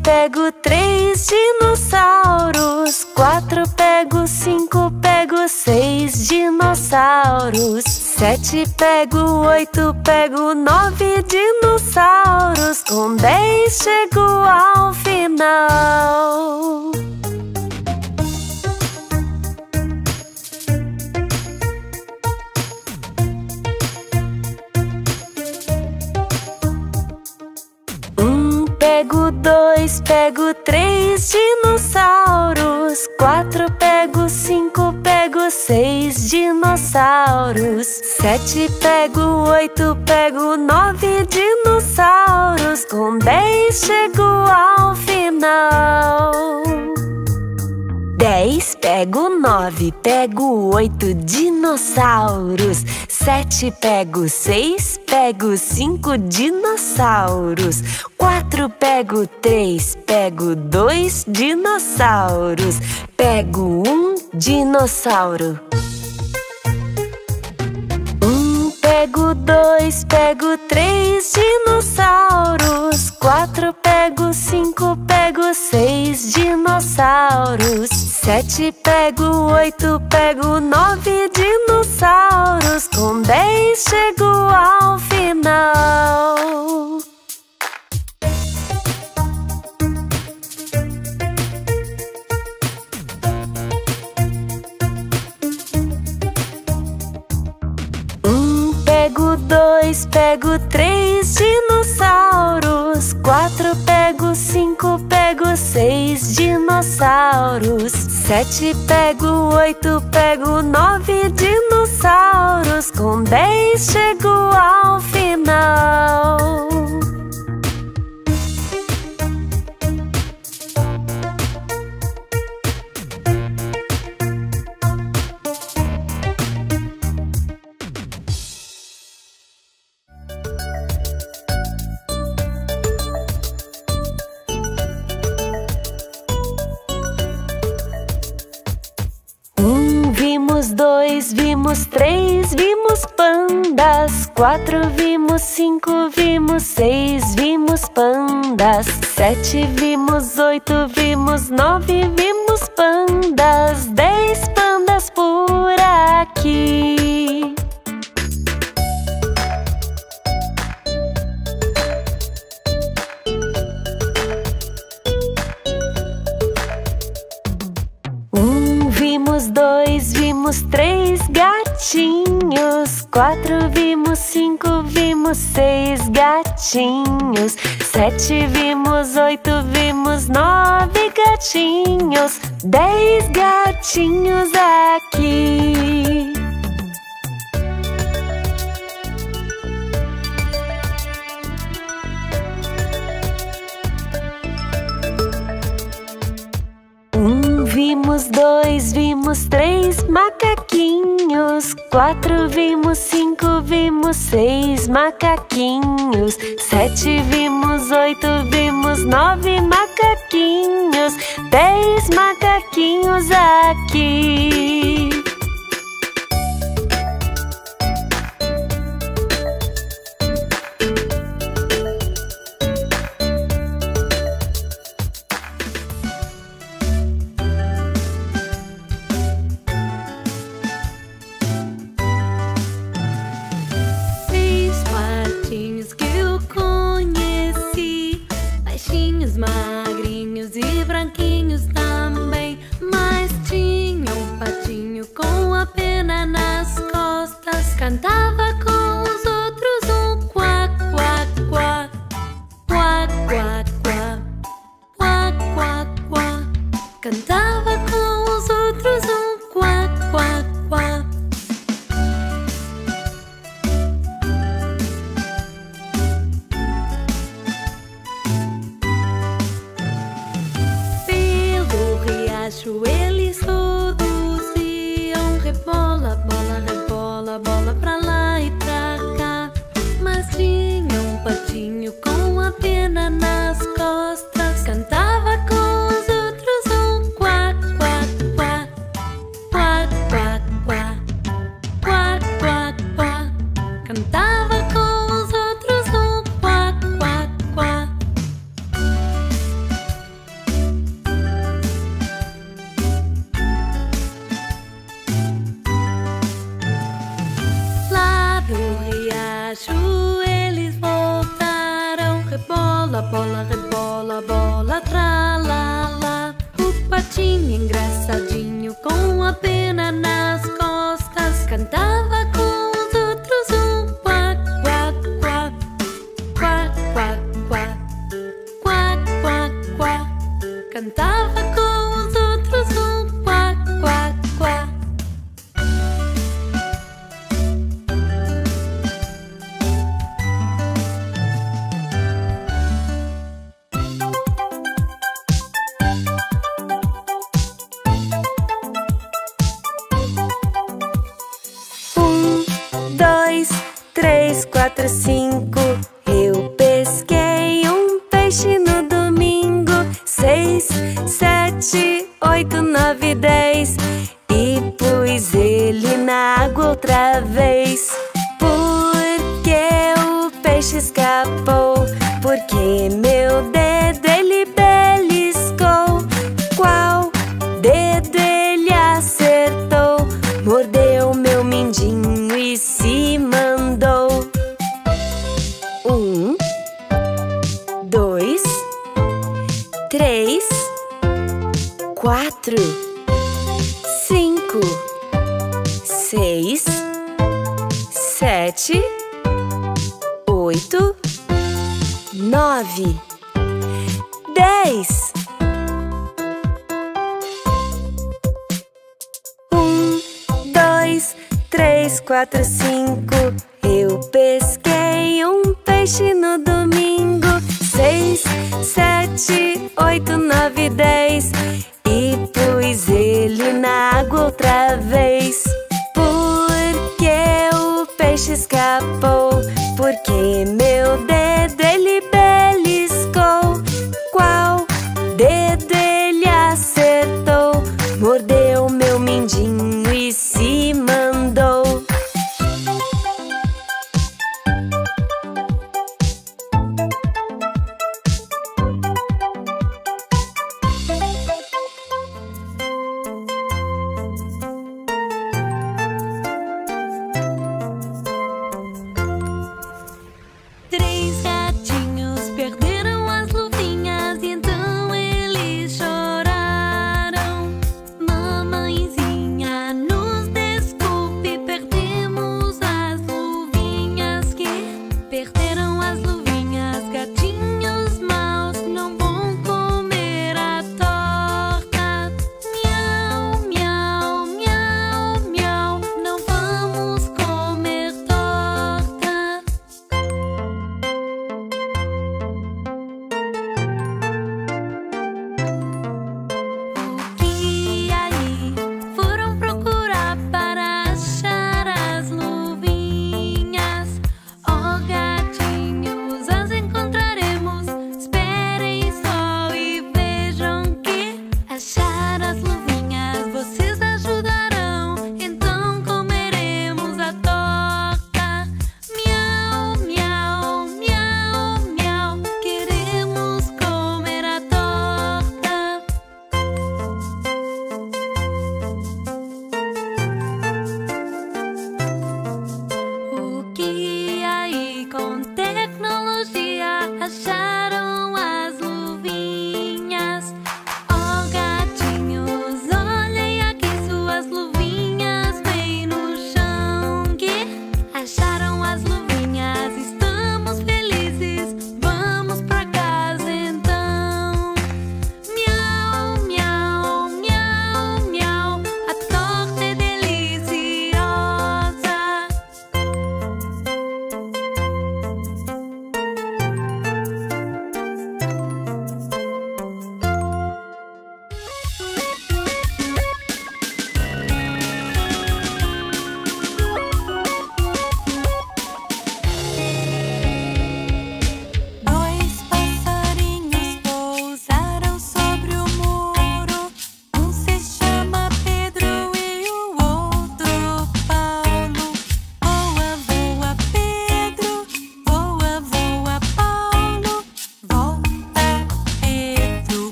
pego 3 dinossauros. 4, pego 5, pego 6 dinossauros. 7, pego 8, pego 9 dinossauros. Com 10 chego ao final. Pego 2, pego 3 dinossauros. 4, pego 5, pego 6 dinossauros. 7, pego 8, pego 9 dinossauros. Com 10 chego ao final. 10, pego 9, pego 8 dinossauros. 7, pego 6, pego 5 dinossauros. 4, pego 3, pego 2 dinossauros. Pego 1 dinossauro. Pego 2, pego 3 dinossauros. 4, pego 5, pego 6 dinossauros. 7, pego 8, pego 9 dinossauros. Com 10 chego ao final. Pego 2, pego 3 dinossauros. 4, pego 5, pego 6 dinossauros. 7, pego 8, pego 9 dinossauros. Com 10 chego ao final. Vimos 2, vimos 3, vimos pandas. 4, vimos 5, vimos 6, vimos pandas. 7, vimos 8, vimos 9, vimos pandas. 10 pandas por aqui. Vimos 2, vimos 3 gatinhos. 4, vimos 5, vimos 6 gatinhos. 7, vimos 8, vimos 9 gatinhos. 10 gatinhos aqui. Vimos 2, vimos 3 macaquinhos. 4, vimos 5, vimos 6 macaquinhos. 7, vimos 8, vimos 9 macaquinhos. 10 macaquinhos aqui. Magrinhos e branquinhos também, mas tinha um patinho com a pena nas costas. Cantava com os outros um quá, quá, quá, quá, quá, quá, quá, quá, quá. Cantava com os outros um quá, quá, quá. Eles todos iam rebola, bola, rebola, bola pra lá e pra cá. Mas tinha um patinho com a pena nas costas. Cantava com os outros um quá, quá, quá, quá, quá, quá, quá, quá, quá. Cantava com os outros um quá, quá, quá. bola, rebola, bola, tralala. O patinho engraçadinho com a pena nas costas cantava com os outros um quá, quá, quá. Quá, quá, quá. Quá, quá, quá. Cantava com os outros um quá, quá, quá. Dois, três, quatro, cinco. Eu pesquei um peixe no domingo. 6, 7, 8, 9, 10. E pus ele na água outra vez. Por que o peixe escapou? Porque meu dedo ele beliscou. Qual dedo ele acertou? Mordeu meu mindinho e se mandou. 1, 2, 3, 4, 5, 6, 7, 8, 9, 10. 1, 2, 3, 4, 5. Eu pesquei um peixe no domingo. 6, 7, 8, 9, 10. E pus ele na água outra vez. Por que o peixe escapou? Porque meu dedo ele beliscou. Qual dedo ele acertou? Mordeu meu mindinho e se mandou.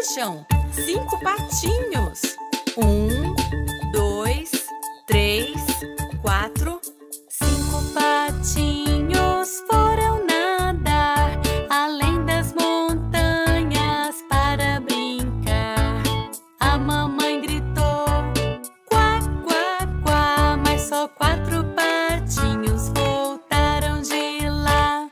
Vejam, 5 patinhos. 1, 2, 3, 4. 5 patinhos foram nadar além das montanhas para brincar. A mamãe gritou: quá, quá, quá, mas só 4 patinhos voltaram de lá.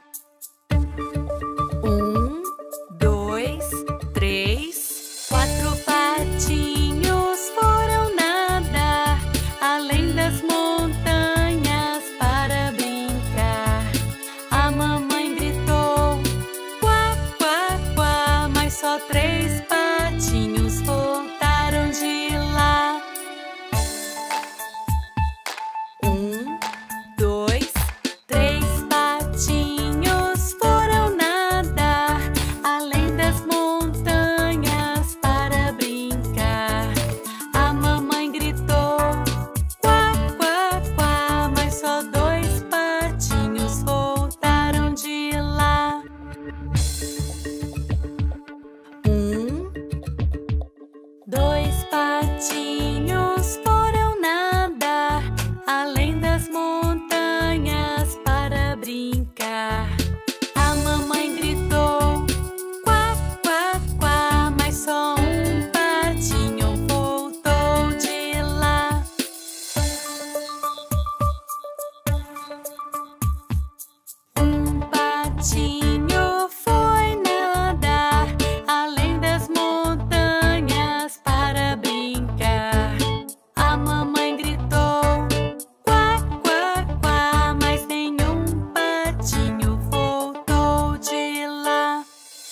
1, 2, 3. 4 patinhos foram nadar além das montanhas para brincar. A mamãe gritou: quá, quá, quá, mas só 3 patinhos voltaram de lá. 1, 2, 3 patinhos foram nadar além das montanhas para brincar. A mamãe gritou: quá, quá, quá, mas só 2 patinhos voltaram de lá. 1, 2 patinhos foram nadar além das montanhas para brincar. A mamãe gritou: quá, quá, quá, mas só 1 patinho voltou de lá. 1 patinho foi nadar além das montanhas para brincar. A mamãe gritou: quá, quá, quá, mas nenhum patinho voltou de lá.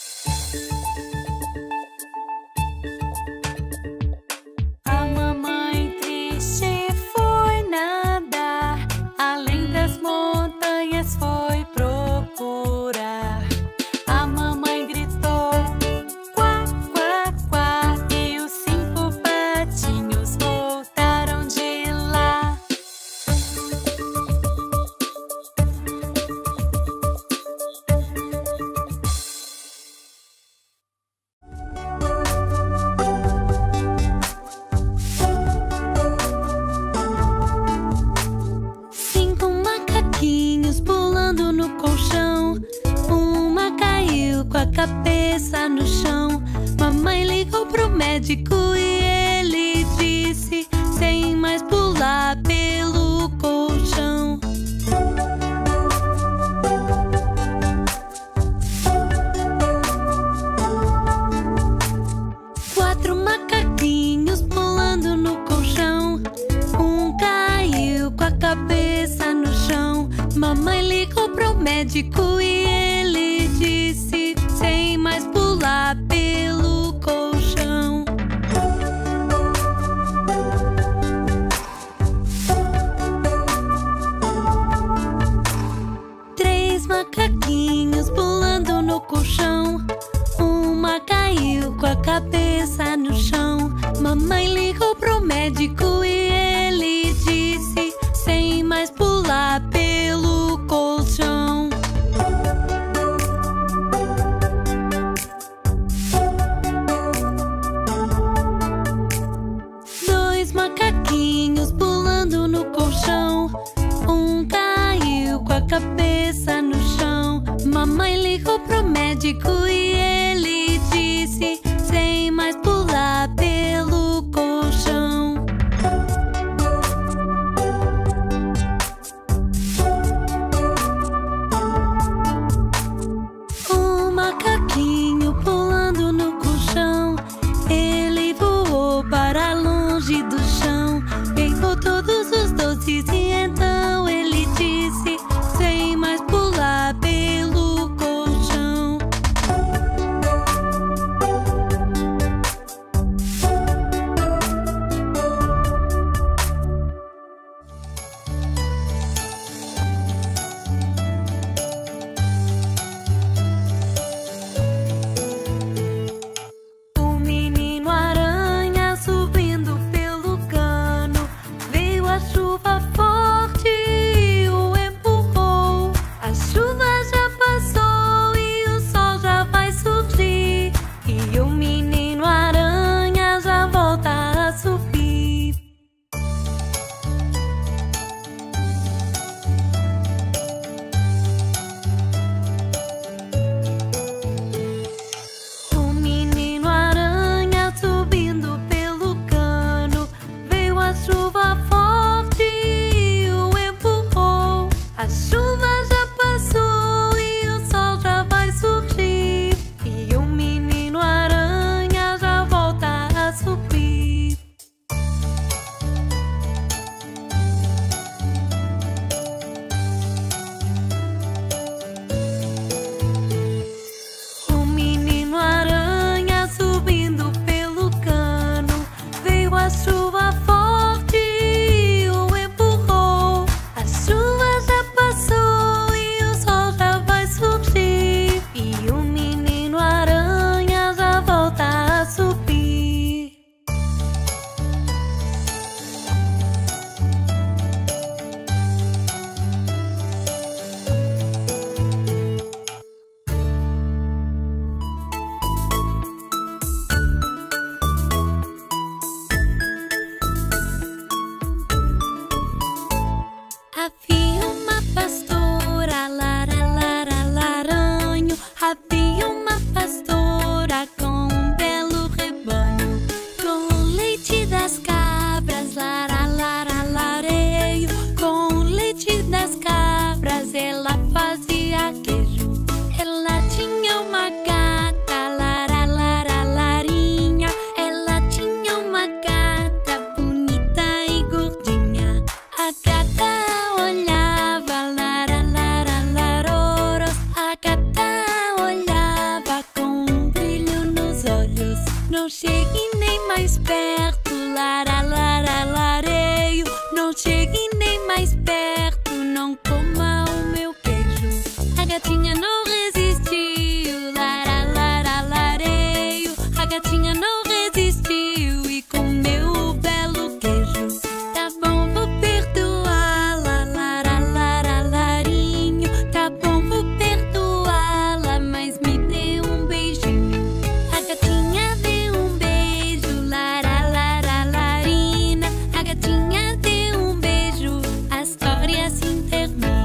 A mamãe triste foi nadar além das montanhas, foi procurar. A mamãe gritou: quá, quá, quá, e os 5 patinhos voltaram de lá. 5 macaquinhos pulando no colchão. Uma caiu com a cabeça no chão. Mamãe ligou pro médico e ele disse: sem mais pular pelo colchão. 4 macaquinhos pulando no colchão. Um caiu com a cabeça no chão. Mamãe ligou pro médico e ele disse: sem mais pular pelo colchão. 3 macaquinhos pulando no colchão. Uma caiu com a cabeça no chão. Mamãe ligou pro médico e ele disse: sem mais pular pelo colchão. 2 macaquinhos pulando no colchão. Um caiu com a cabeça no chão. Mamãe ligou pro médico e ele disse: sem mais pular pelo colchão. 1 macaquinho pulando no colchão. Ele voou para longe do chão. Pegou todos os doces e então ele disse: sem mais pular pelo colchão. 风。 não chegue nem mais perto. Laralareio, não chegue nem mais perto. Não coma o meu queijo. A gatinha não resistiu. Laralareio, a gatinha não resistiu e comeu o belo queijo. Tá bom, vou perdoá-la. Laralarinho, tá bom, vou perdoá-la, mas me dê um beijinho. A gatinha deu um beijo. Laralalarina, a gatinha deu um beijo. A história assim termina.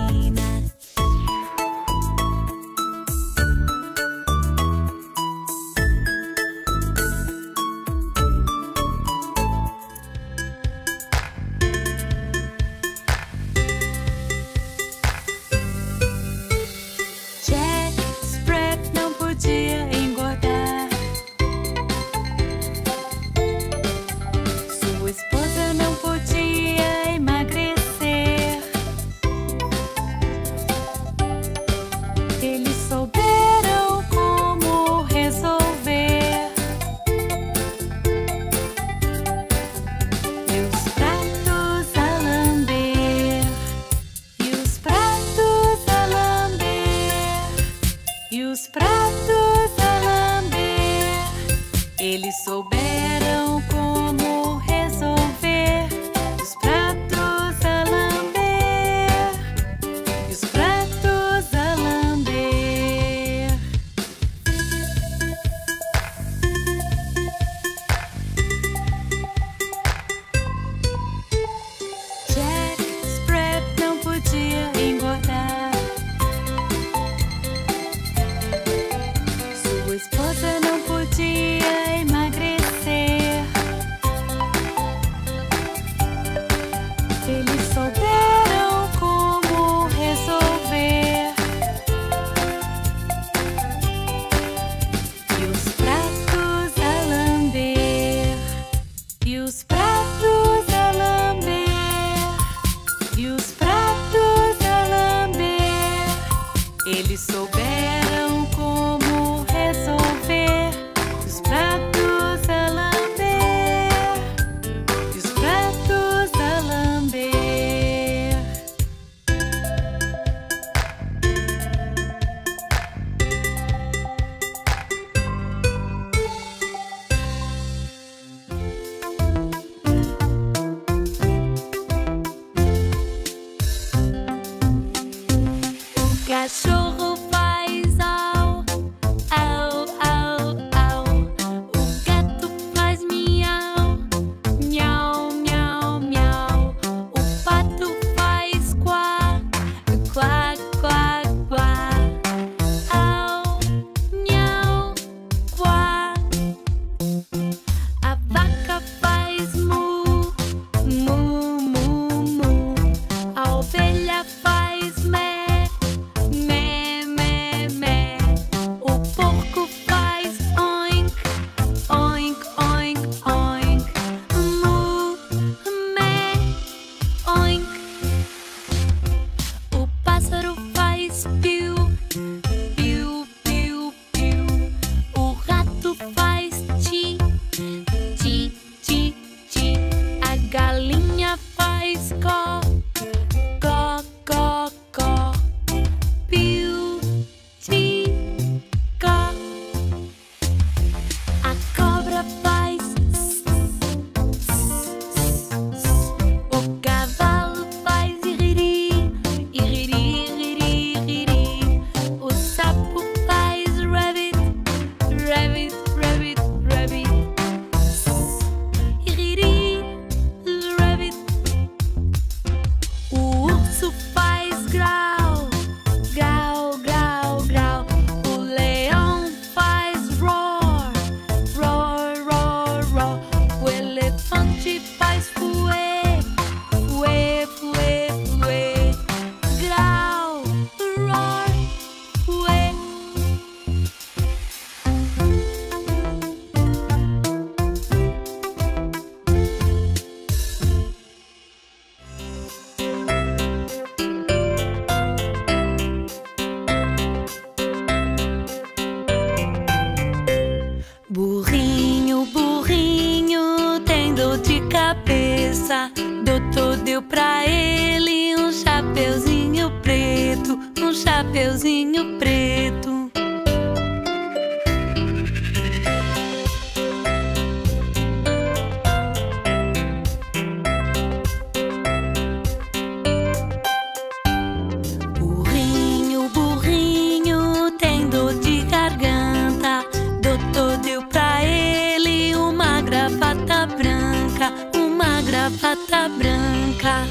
Jack Sprat não podia engordar. Sua esposa não podia emagrecer. Eles souberam como resolver. E os pratos a lamber. E os pratos a lamber. E os pratos a lamber. Eles souberam como resolver. Os pratos a lamber. E os pratos a lamber. Jack Sprat não podia engordar. Sua esposa não podia emagrecer. criança. Doutor deu pra ele um chapeuzinho preto, um chapeuzinho preto. Burrinho, burrinho, tem dor de garganta. Doutor deu pra ele uma gravata branca, uma gravata branca.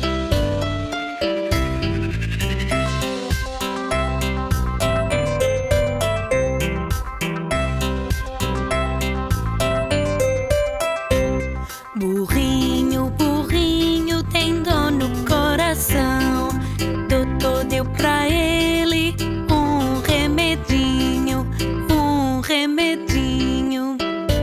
Burrinho, burrinho, tem dor no coração. Doutor deu pra ele um remedinho, um remedinho.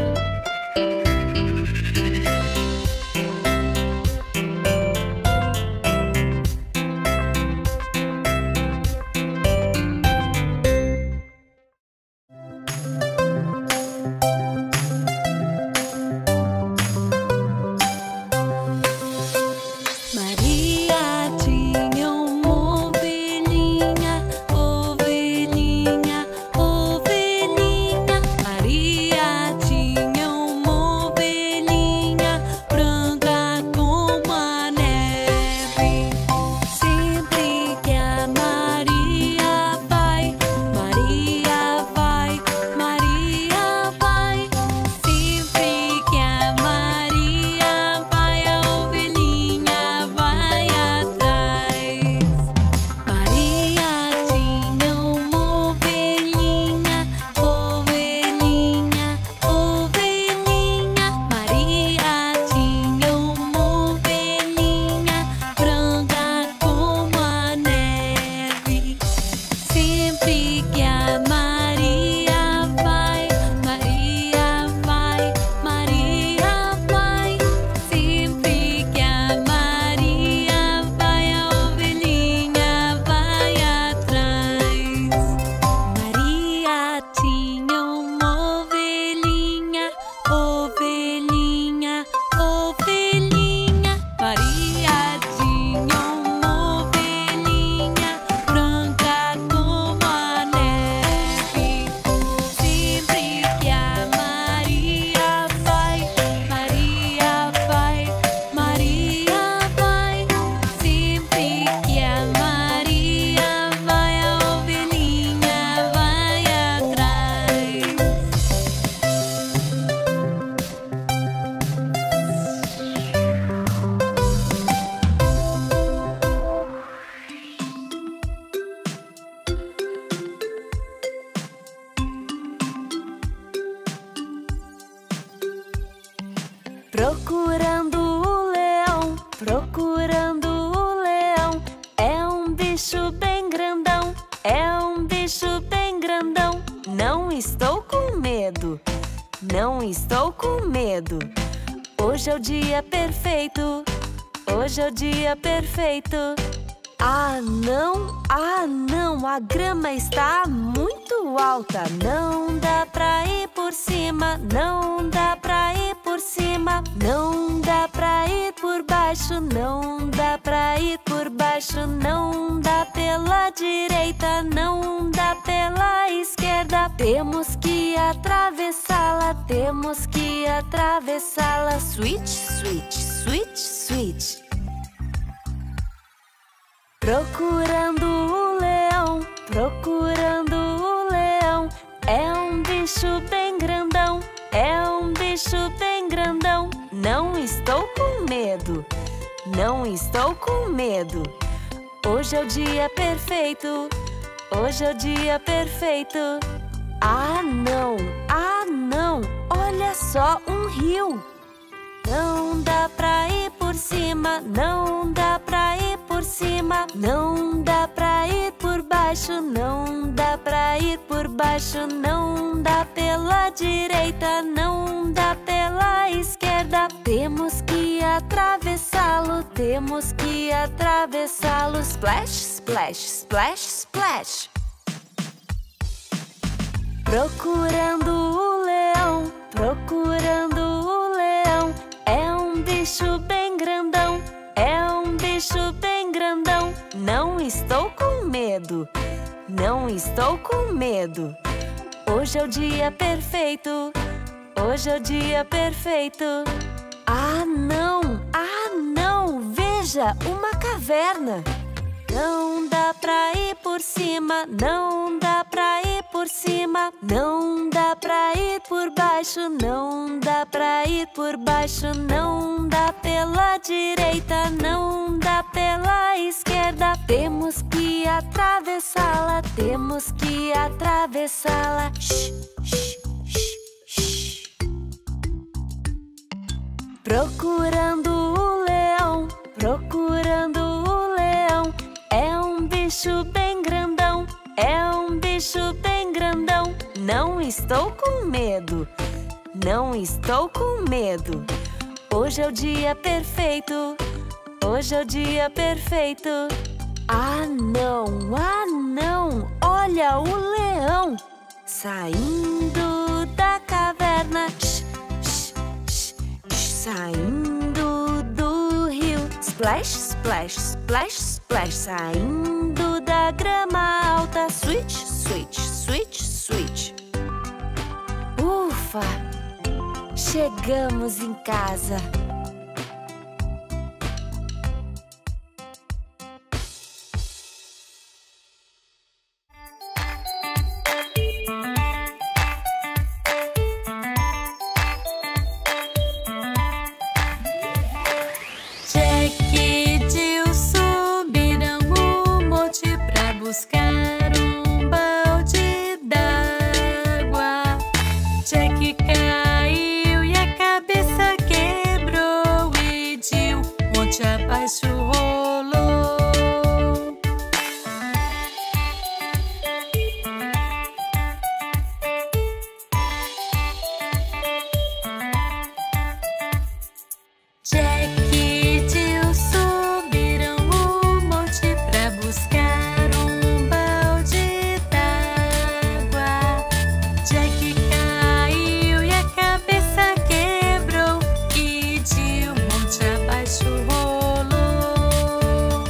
Maria tinha uma ovelhinha, ovelhinha, ovelhinha. Maria tinha uma ovelhinha branca como a neve. Sempre que a Maria vai, Maria vai, Maria vai. Sempre que a Maria vai, a ovelhinha vai atrás. Maria tinha uma ovelhinha, ovelhinha, ovelhinha. Maria tinha uma ovelhinha branca como a neve. Sempre que a Maria vai, Maria vai, Maria vai. Sempre que a Maria vai, a ovelhinha vai atrás. Maria tinha uma ovelhinha, ovelhinha, ovelhinha. Maria tinha uma ovelhinha branca como a neve. Sempre que a Maria vai, Maria vai, Maria vai. Sempre que a Maria vai, a ovelhinha vai atrás. Procurando o leão, procurando o leão. É um bicho bem grandão, é um bicho bem grandão. Não estou com medo, não estou com medo. Hoje é o dia perfeito, hoje é o dia perfeito. Ah, não, a grama está muito alta. Não dá pra ir por cima, não dá pra ir por cima. Não dá pra ir por baixo, não dá pra ir por baixo. Não dá pela direita, não dá pela esquerda. Temos que atravessá-la, temos que atravessá-la. Switch, switch, switch, switch. Procurando o leão, procurando o leão. É um bicho bem grandão, é um bicho bem grandão. Não estou com medo, não estou com medo. Hoje é o dia perfeito, hoje é o dia perfeito. Ah, não, olha só um rio. Não dá pra ir por cima, não dá pra ir por cima. Não dá pra ir por baixo, não dá pra ir por baixo. Não dá pela direita, não dá pela esquerda. Temos que atravessá-lo, temos que atravessá-lo. Splash, splash, splash, splash. Procurando o leão, procurando o leão. É um bicho bem grandão, estou com medo. Não estou com medo. Hoje é o dia perfeito. Hoje é o dia perfeito. Ah, não! Ah, não! Veja, uma caverna. Não dá pra ir por cima. Não dá pra ir por cima. Não dá pra ir por baixo. Não dá pra ir por baixo. Não dá pela direita. Não dá pela esquerda. Temos que atravessá-la. Temos que atravessá-la. Shh, shh, shh, shh. Procurando o leão. Procurando o leão. É um bicho bem grandão. É um bicho bem grandão. Não estou com medo. Não estou com medo. Hoje é o dia perfeito. Hoje é o dia perfeito. Ah, não! Ah, não! Olha o leão saindo da caverna. Shh, shh, shh, shh. Saindo do rio. Splash, splash, splash, splash. Saindo da grama alta. Switch, switch, switch, switch. Ufa! Chegamos em casa. Jack e Jill subiram o monte pra buscar um balde d'água. Jack caiu e a cabeça quebrou e Jill monte abaixo rolou. Jack e Jill subiram o monte pra buscar um balde d'água. Jack caiu e a cabeça quebrou e Jill monte abaixo rolou.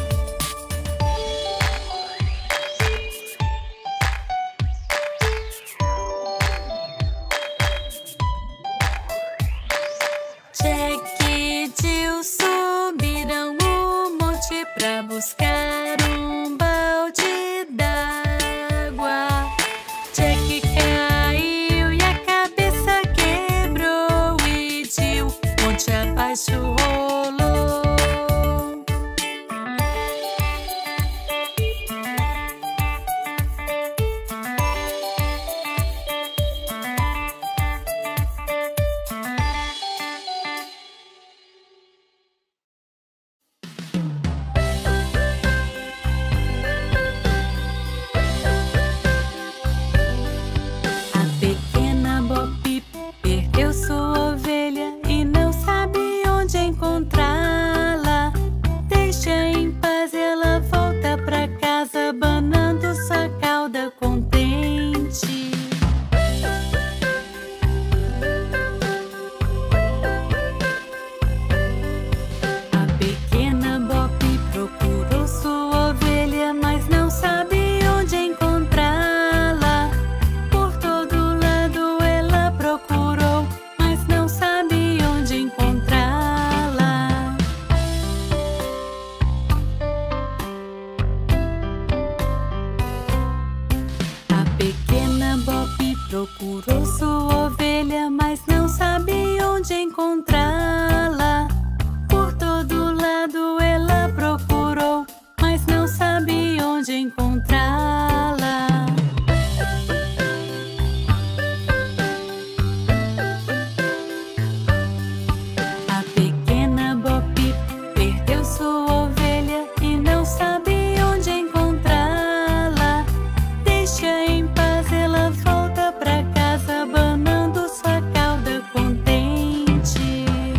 Jack e Jill subiram o monte pra buscar um balde d'água. Jack caiu e a cabeça quebrou e Jill monte abaixo rolou. A pequena Bobbie perdeu sua ovelha e não sabe onde encontrá-la. Deixa em paz, ela volta pra casa, abanando sua cauda contente. A pequena Bobbie procurou sua ovelha, mas não sabe onde encontrá-la. Por todo lado ela procurou, mas não sabe onde encontrá-la. A pequena Bobbie procurou sua ovelha, mas não sabe onde encontrá-la. Por todo lado ela procurou, mas não sabe onde encontrá-la. A pequena Bobbie perdeu sua ovelha e não sabe onde encontrá-la. Deixa em paz, ela volta pra casa, abanando sua cauda contente.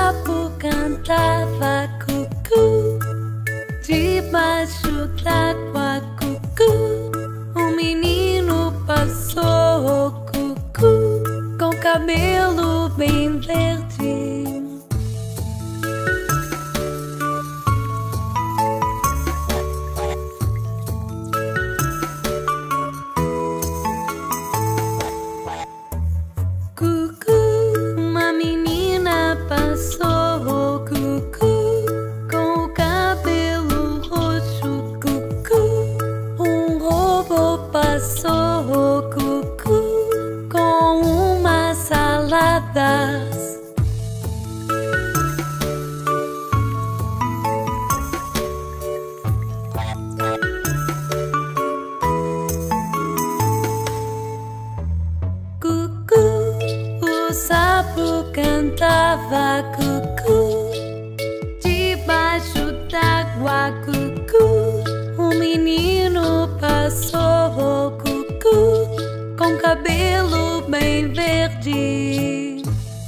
sapo cantava cucu, debaixo d'água cucu. Um menino passou cucu, com cabelo bem verde. Passou cucu, com o cabelo roxo cucu. Um robô passou cucu, com umas saladas. Cucu, o sapo cantava cucu, debaixo d'água cucu. Um menino passou cucu, com cabelo bem verde.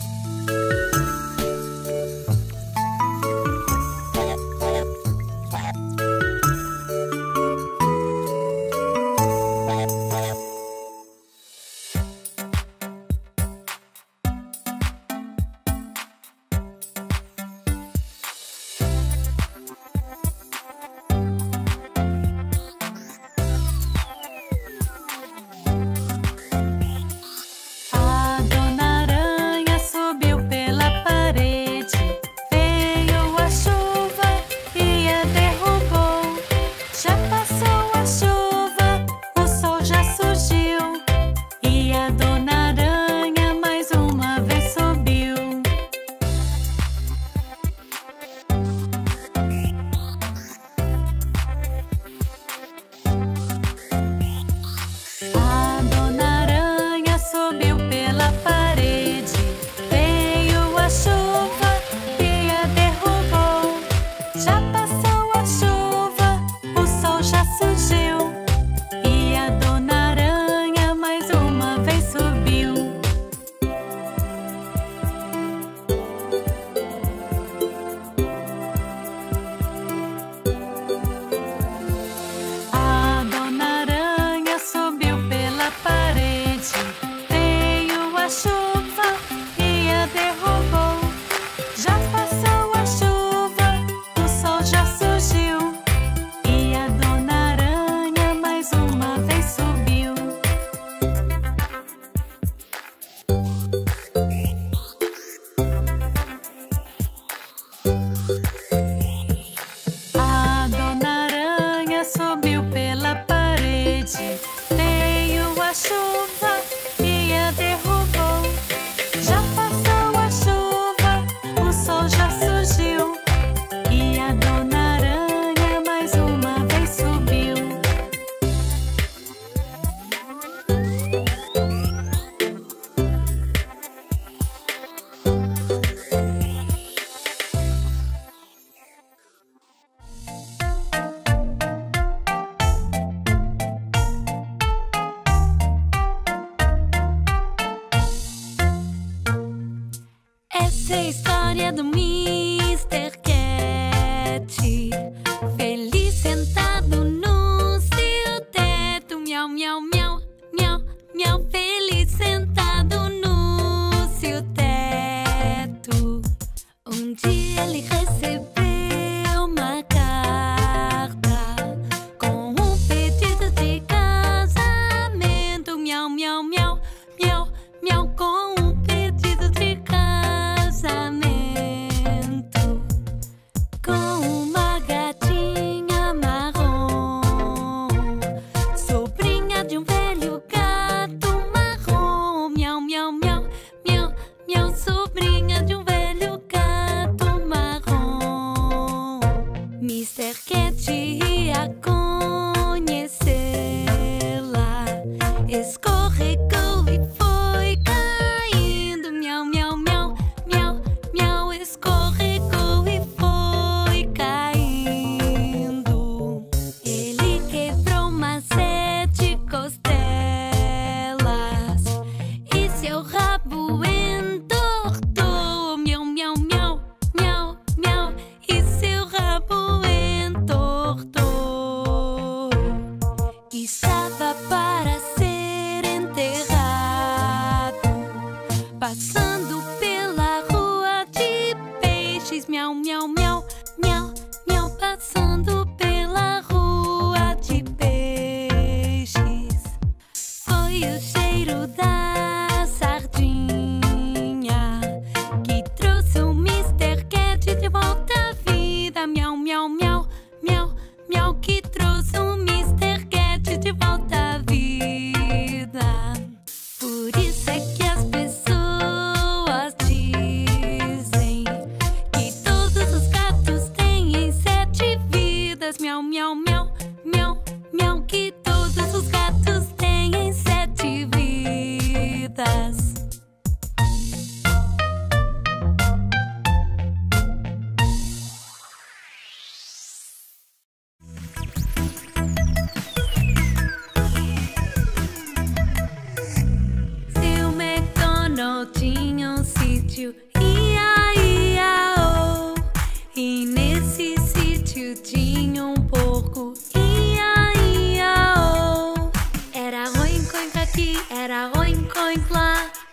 Essa é a história do Mr. Cat, feliz sentado no seu teto. Miau, miau, miau, miau, miau, feliz sentado no seu teto. Um dia ele recebeu uma carta com um pedido de casamento. Miau, miau, miau, miau, miau, com um pedido de casamento. Com uma gatinha marrom, sobrinha de um velho gato marrom. Miau, miau, miau, miau, miau, sobrinha de um velho gato marrom. Mr. Cat ia conhecê-la, escorregou e foi caindo. Miau, miau, miau, miau, miau, escorregou e foi caindo. Ele quebrou umas 7 costelas e seu rabo entortou. Miau, miau, miau,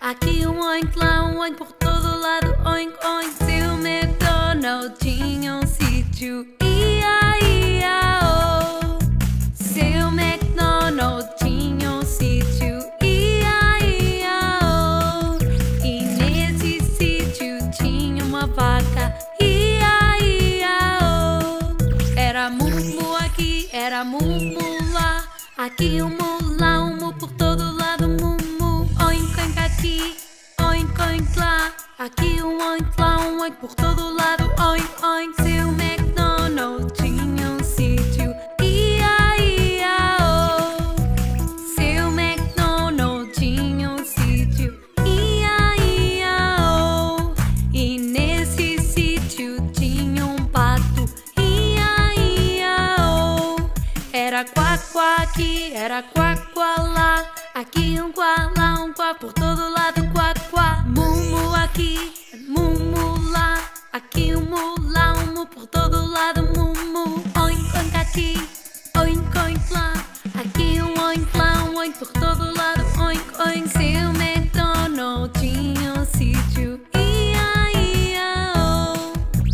aqui um oink, lá um oink, por todo lado oink, oink. Seu McDonald tinha um sítio, ia, ia, oh. Seu McDonald tinha um sítio, ia, ia, oh. E nesse sítio tinha uma vaca, ia, ia, oh. Era mumu aqui, era mumu lá, aqui um mu, lá um mu, por todo lado mumu. Oink, oink aqui, oink, oink lá, aqui um oink, lá um oink, por todo lado oink, oink. Seu McDonald tinha um sítio, ia, ia, oh. Seu McDonald tinha um sítio, ia, ia, oh. E nesse sítio tinha um pato, ia, ia, oh. Era quá, quá aqui, era quá, quá lá, aqui um quá, lá um quá, por todo lado quá, quá. Mumu aqui, mumu lá, aqui um mu, lá um mu, por todo lado mumu. Oink, oink aqui, oink, oink lá, aqui um oink, lá um oink, por todo lado oink, oink. Seu McDonald tinha um sítio, ia, ia, oh.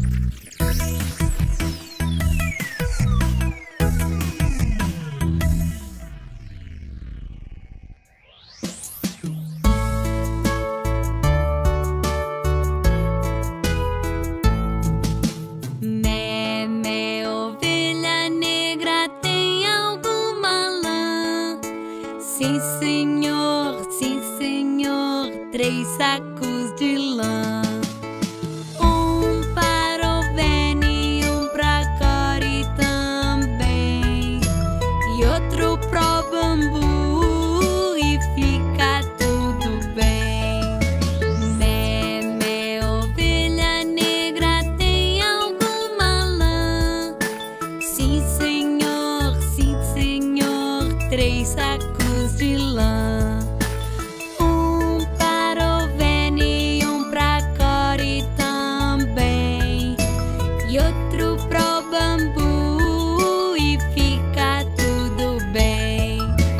Mé, mé, ovelha negra, tem alguma lã? Sim, senhor, 3 sacos de lã. Um para o Benny, um pra Cory também, e outro pro bambu, e fica tudo bem. Mé, mé, ovelha negra, tem alguma lã? Sim, senhor, 3 sacos de lã. Um para o Benny, um pra Cory também, e outro pro bambu, e fica tudo bem.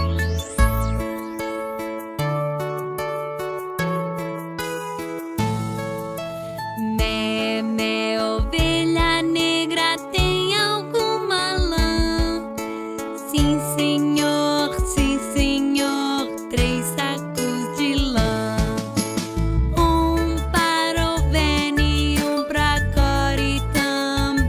Mé, mé, ovelha negra, tem alguma lã? Sim, senhor, 3 sacos de lã. Um para o Benny, um pra Cory também,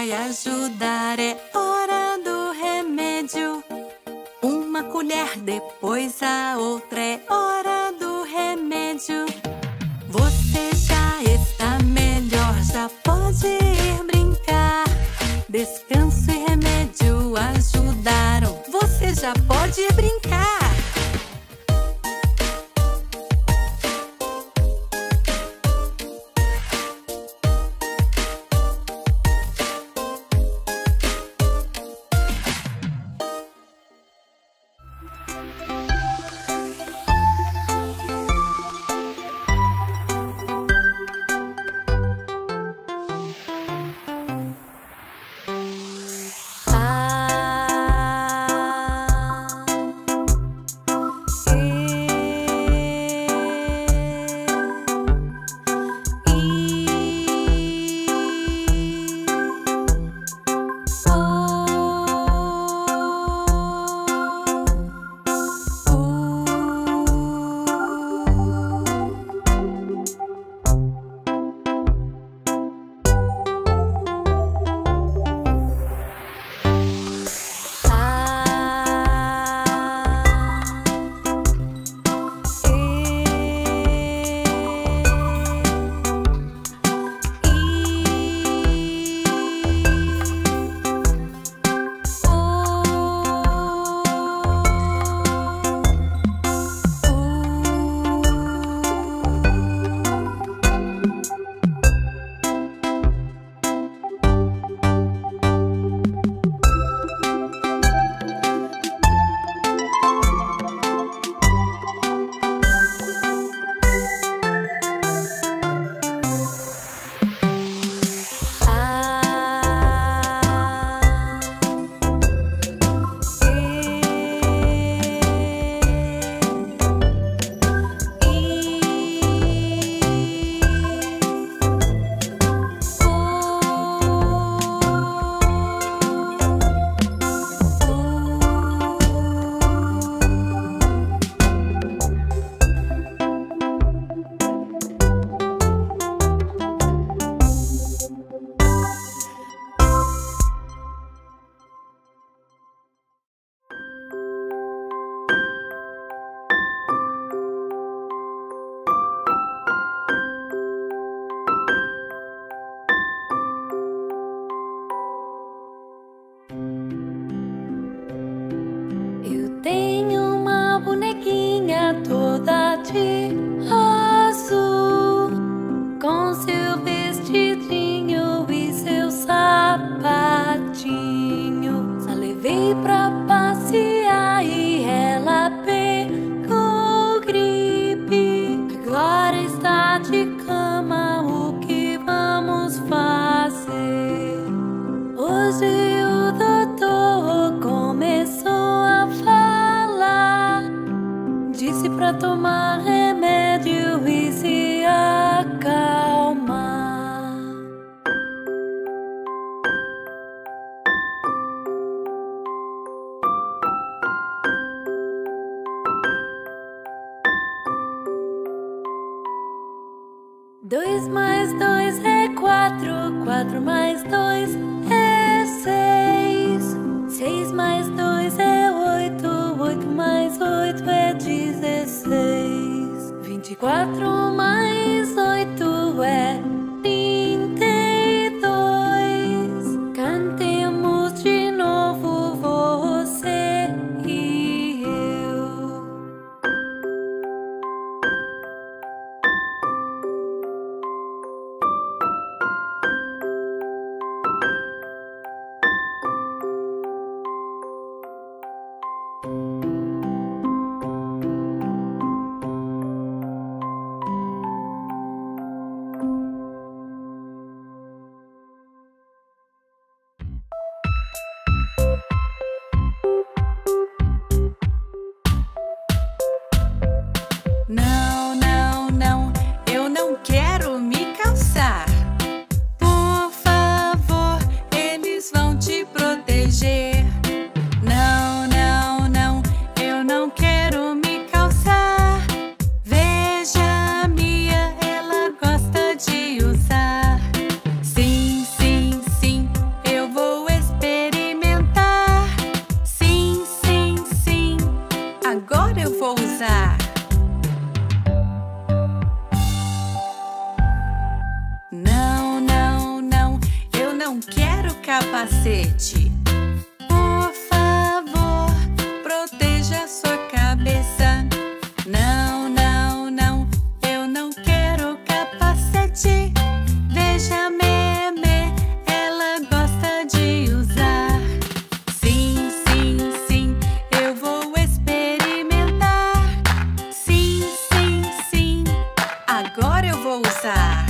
vai ajudar. É hora do remédio. Uma colher, depois a outra. É hora do remédio. Você já está melhor, já pode ir brincar. Descanso e remédio ajudaram. Você já pode ir brincar. Toda de azul, com seu vestidinho e seu sapatinho. A levei pra passear e ela pegou gripe. Agora está de cama, o que vamos fazer? Hoje o doutor começou a falar. Disse pra tomar remédio e se acalmar. Dois mais dois é quatro, quatro mais dois é seis. Seis mais dois é oito, oito mais oito é 16. 24 mais 8 é 32. Cantemos de novo, você e eu. capacete. Por favor, proteja sua cabeça. Não, não, não, eu não quero capacete. Veja a Meme, ela gosta de usar. Sim, sim, sim, eu vou experimentar. Sim, sim, sim, agora eu vou usar.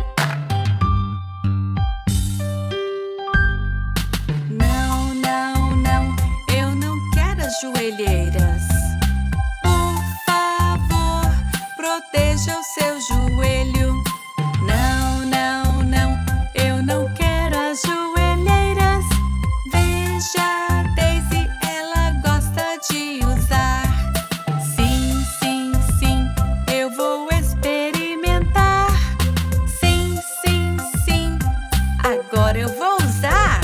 Não, não, não, eu não quero as joelheiras. Por favor, proteja o seu joelho. Não, não, não, eu não quero as joelheiras. Veja a Daisy, ela gosta de usar. Sim, sim, sim, eu vou experimentar. Sim, sim, sim, agora eu vou usar.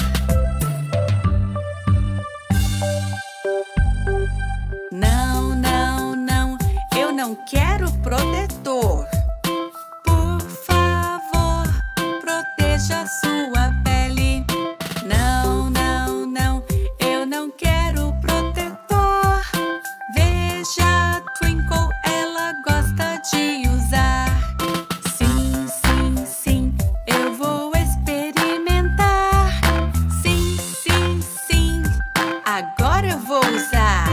Não, não, não, eu não quero protetor. Por favor, proteja sua pele. Não, não, não, eu não quero protetor. Veja a Twinkle, ela gosta de usar. Sim, sim, sim, eu vou experimentar. Sim, sim, sim, agora eu vou usar.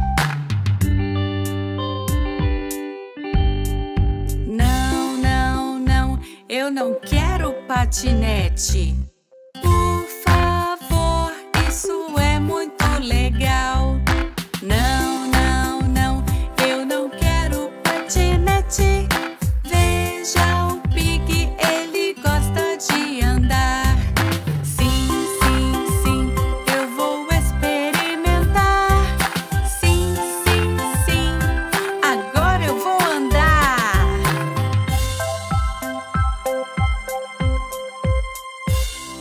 Não, não, não, eu não quero patinete. Por favor, isso é muito legal. Não, não, não, eu não quero patinete. Veja o Pig, ele gosta de andar. Sim, sim, sim, eu vou experimentar. Sim, sim, sim, agora eu vou andar.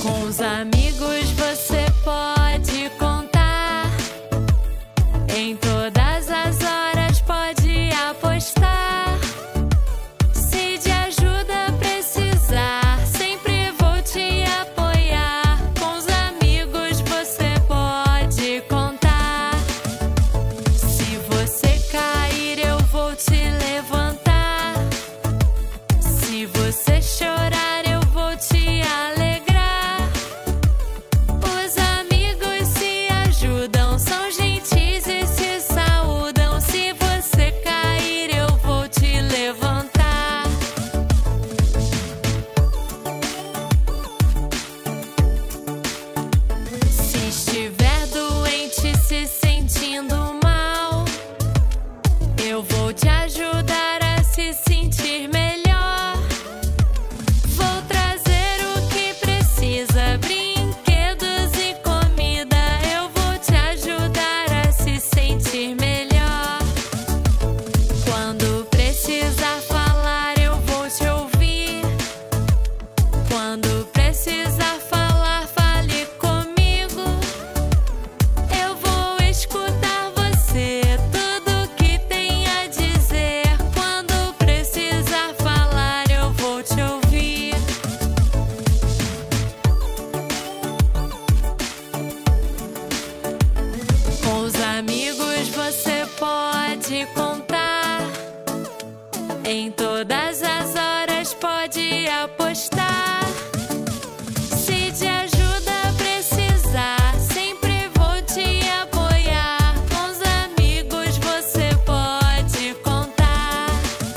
Com os amigos você pode contar, em todas as horas pode apostar. Se de ajuda precisar, sempre vou te apoiar. Com os amigos você pode contar. Se você cair, eu vou te levantar. Se você chorar, eu vou te alegrar. Os amigos se ajudam, são gentis e se saúdam. Se você cair, eu vou te levantar. Se estiver doente, se sentindo mal, eu vou te ajudar a se sentir melhor. Vou trazer o que precisa, brinquedos e comida. Eu vou te ajudar a se sentir melhor. Quando precisar falar, eu vou te ouvir. Quando precisar falar, fale comigo. Eu vou escutar você, tudo que tem a dizer. Quando precisar falar, eu vou te ouvir. Com os amigos você pode contar, em todas as horas pode apostar. Se de ajuda precisar, sempre vou te apoiar. Com os amigos você pode contar.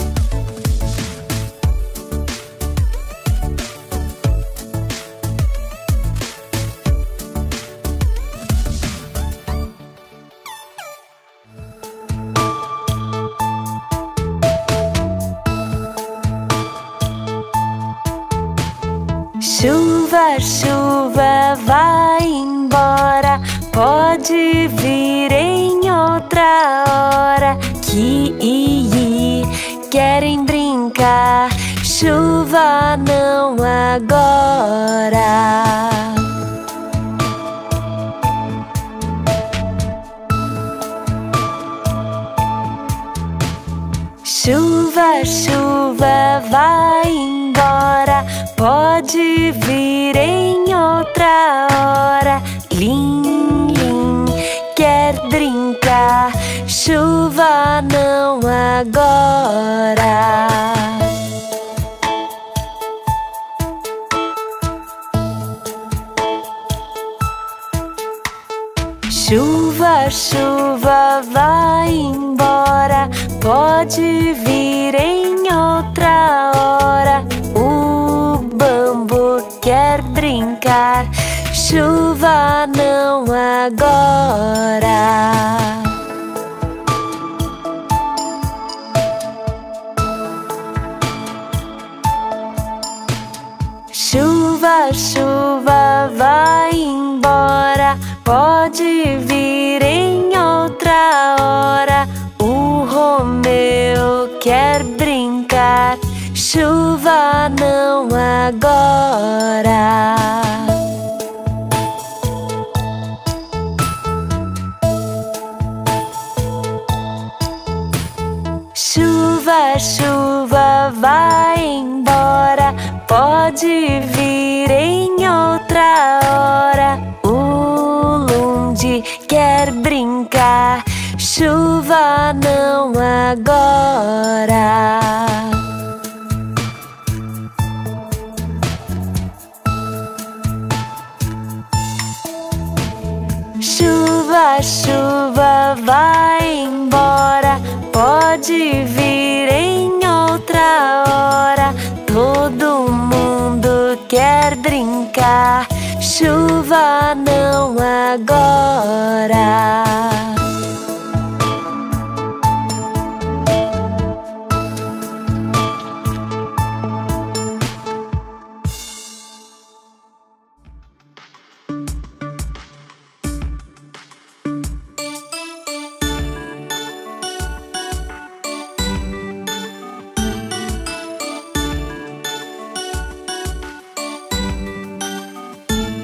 Chuva, chuva, vai embora. Pode vir em outra hora. Que querem brincar. Chuva não agora. Chuva, chuva, vai embora. Pode vir em outra hora. Lim, lim, quer brincar. Chuva não agora. Chuva, chuva, vai embora. Pode vir em outra hora. O bambu quer brincar. Chuva não agora. Chuva, chuva, vai embora. Pode vir em outra hora. O Romeu quer brincar. Chuva não agora. Chuva, chuva, vai embora. Pode vir em outra hora. O Lund quer brincar. Chuva não agora. Chuva, chuva, vai embora. Pode vir em outra hora. Todo mundo quer brincar. Chuva não agora.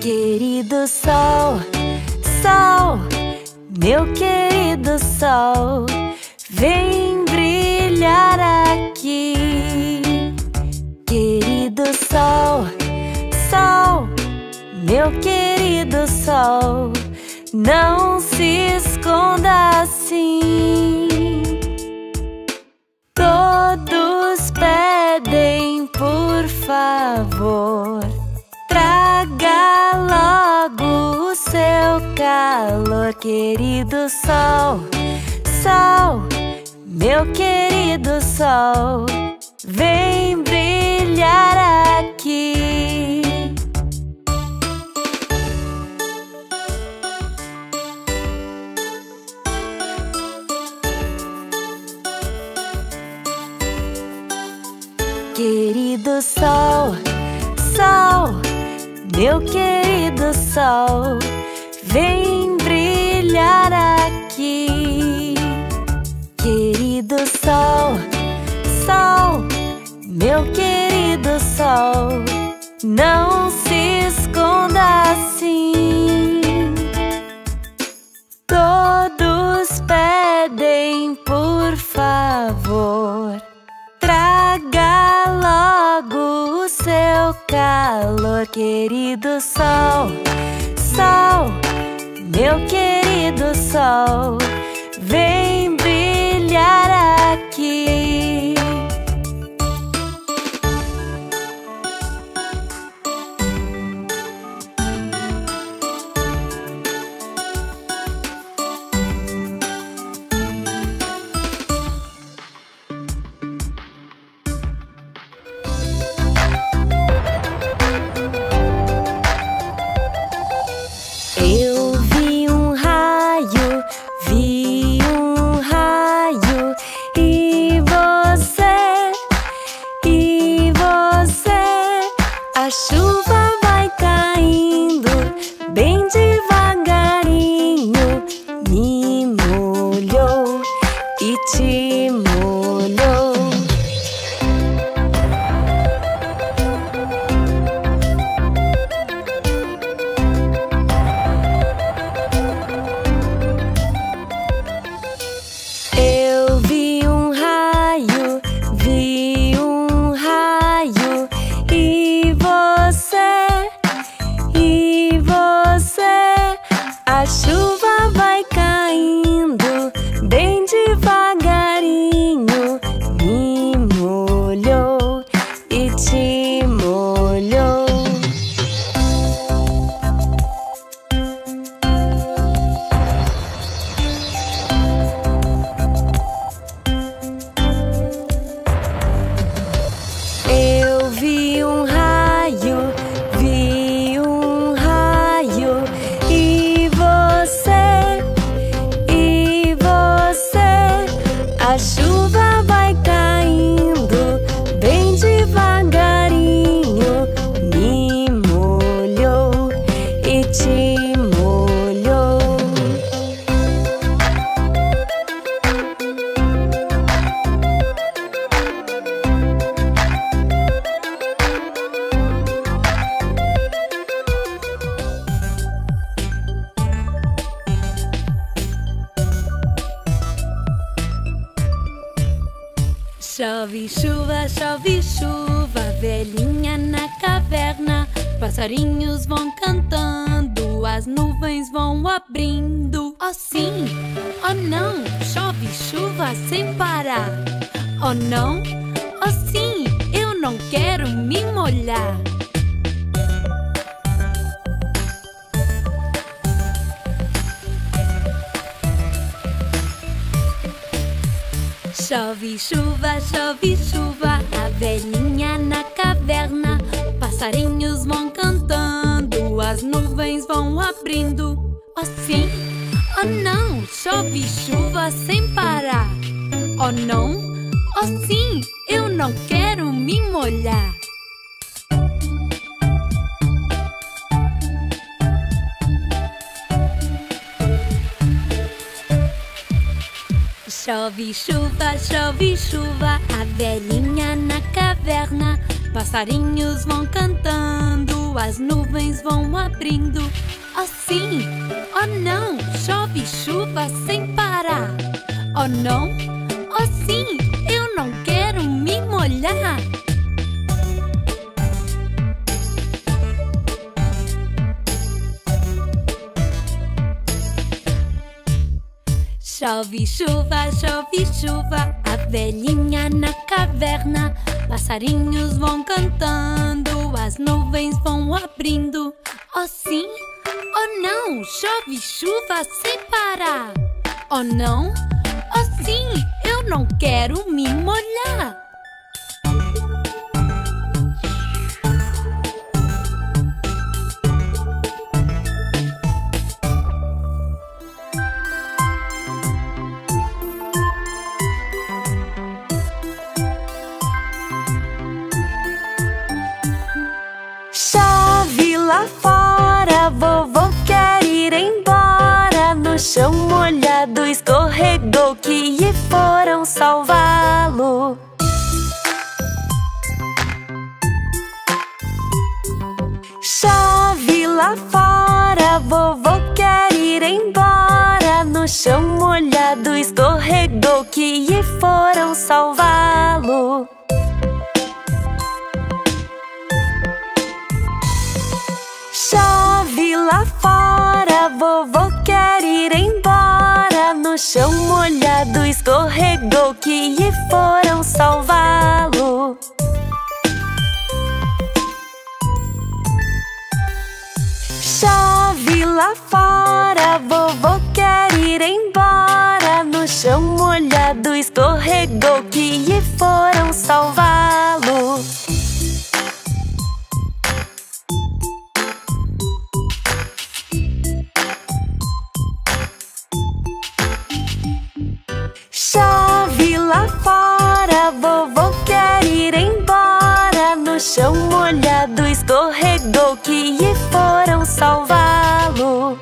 Querido sol, sol, meu querido sol, vem brilhar aqui. Querido sol, sol, meu querido sol, não se esconda assim. Todos pedem, por favor, traga logo o seu calor. Querido sol, sol, meu querido sol, vem brilhar aqui. Querido sol, sol, meu querido sol, vem brilhar aqui. Querido sol, sol, meu querido sol, não se esconda assim. Todos pedem, por favor, traga logo o seu calor. Querido sol, sol, meu querido sol, vem brilhar aqui. Eu vi um raio, e você, a chuva vai caindo bem devagarinho, me molhou e te molhou. Eu vi um raio, e você, a chuva vai caindo bem devagarinho, me molhou e te molhou. Eu vi um raio, e você, a chuva vai caindo bem devagarinho, me molhou e te molhou. Chove chuva, velhinha na caverna. Passarinhos vão cantando, as nuvens vão abrindo. Oh sim, oh não, chove chuva sem parar. Oh não, oh sim, eu não quero me molhar. Chove chuva, a velhinha na caverna. Passarinhos vão cantando, as nuvens vão abrindo. Oh sim, oh não, chove chuva sem parar. Oh não, oh sim, eu não quero me molhar. Chove chuva, a velhinha na caverna. Passarinhos vão cantando, as nuvens vão abrindo. Oh sim, oh não, chove chuva sem parar. Oh não, oh sim, eu não quero me molhar. Chove chuva, a velhinha na caverna. Passarinhos vão cantando, as nuvens vão abrindo. Oh sim, oh não, chove chuva sem parar. Oh não, oh sim, eu não quero me molhar. Chove lá fora, vovô quer ir embora. No chão molhado escorregou que foram salvá-lo. Chove lá fora, vovô quer ir embora. No chão molhado escorregou que foram salvá-lo. Chove lá fora, vovô quer ir embora. No chão molhado escorregou que foram salvá-lo. Chove lá fora, vovô quer ir embora. No chão molhado escorregou que foram salvá-lo. Chove lá fora, vovô quer ir embora. No chão molhado escorregou que foram salvá-lo.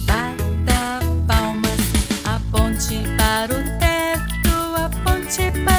Para o teto, a ponte para